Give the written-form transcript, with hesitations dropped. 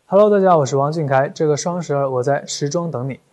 Hello，大家好，我是王俊凯。这个双12，我在时装等你。